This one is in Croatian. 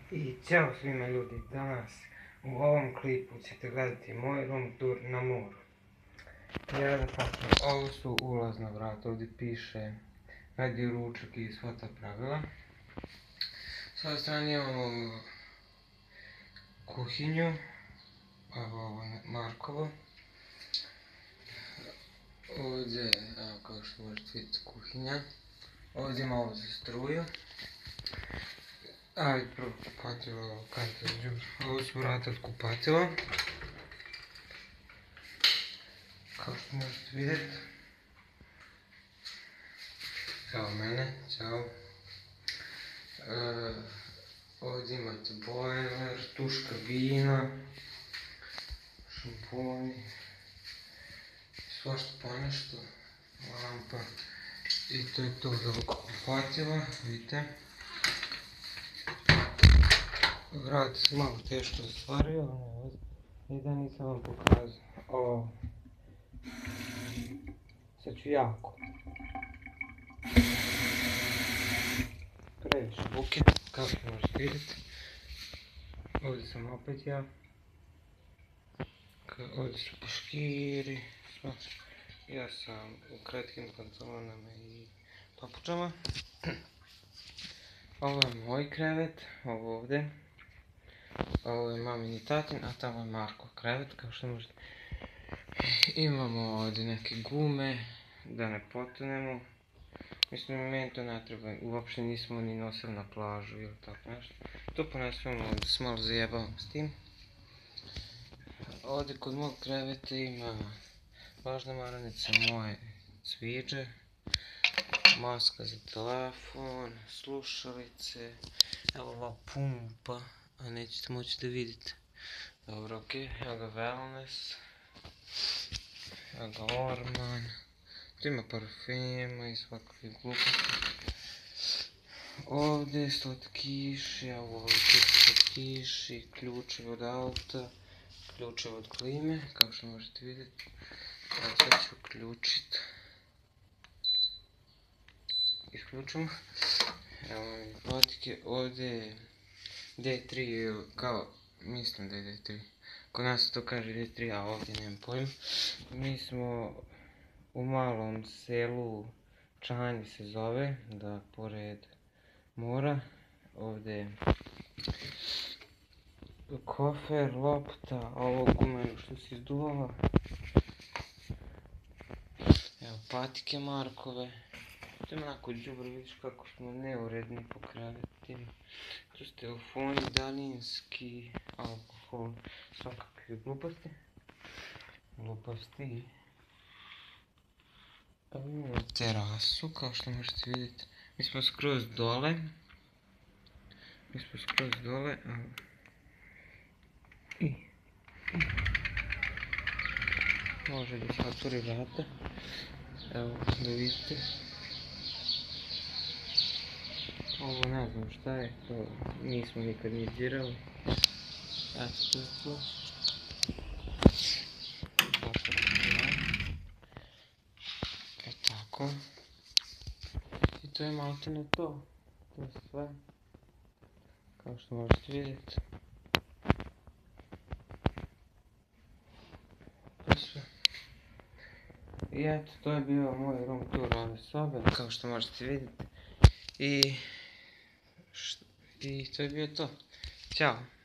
I ćao svima ljudi, danas u ovom klipu ćete gledati moj room tour na moru. Ovo su ulazna vrata, ovdje piše radi ručak i sva ta pravila. S ove strane imamo kuhinju, ovo je Markovo. Ovdje, evo kao što možete vidjeti, kuhinja. Ovdje ima ovo za struju. Ajde prvo kupatilo, ovo su vrata od kupatila. Kao što možete vidjeti. Evo mene, ćao. Ovdje imate bojler, tuška vina, šamponi, svašta ponešto, lampa. I to je to za kupatila, vidite. Vrat se malo teško zatvario, i da nisam vam pokazao. Sad ću jako. Previše buke, kao što možete vidjeti. Ovdje sam opet ja. Ovdje su peškiri. Ja sam u kratkim pantalonama i papučama. Ovo je moj krevet, ovo ovdje. Ovo je mamin i tatin, a tamo je Markov krevet, kao što možete. Imamo ovdje neke gume, da ne potonemo. Mislim, meni to ne treba, uopšte nismo ni nosili na plažu ili tako nešto. To ponesemo, ovdje se malo zajebamo s tim. Ovdje kod mog kreveta ima važna maranica moje cviđe, maska za telefon, slušalice, evo ova pumpa, a nećete moći da vidite. Dobro, okej, evo ga wellness, evo ga orman, tu ima parfema i svakakve gluposti. Ovdje je slatkiši, evo ovo je slatkiši, ključevi od auta, ključevi od klime, kao što možete vidjeti. Evo sad ću uključiti. Isključimo. Evo patike, ovdje je D3, kao, mislim da je D3. Kod nas se to kaže D3, a ovdje nemam pojma. Mi smo u malom selu, Čanj se zove, da pored mora. Ovdje je kofer, lopta, ovo gumeno što se izduvala. Evo patike Markove. To je onako đubre, vidiš kako smo neuredni po krevetima. Tu su telefoni, daljinski, alkohol, svakakve gluposti. Evo imamo terasu, kao što možete vidjeti. Mi smo skroz dole. Može da se otvori vrata. Evo, da vidite. Ovo ne znam šta je, to nismo nikad ni dirali. Eto, to je to. E tako. I to je maltene to. To je sve. Kao što možete vidjeti. To je sve. I eto, to je bio moj room tour ove sobe, kao što možete vidjeti. I to je bio to. Ćao.